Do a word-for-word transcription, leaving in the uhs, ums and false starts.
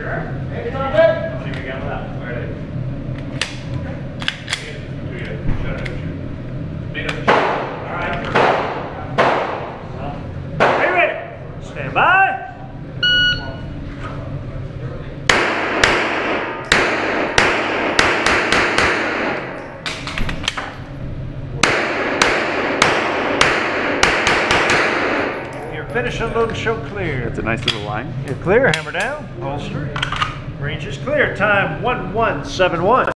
Stand by. You're finished, unload, and show clear. That's a nice little line. You're clear, hammer down, holster. Range is clear, time one one seven one.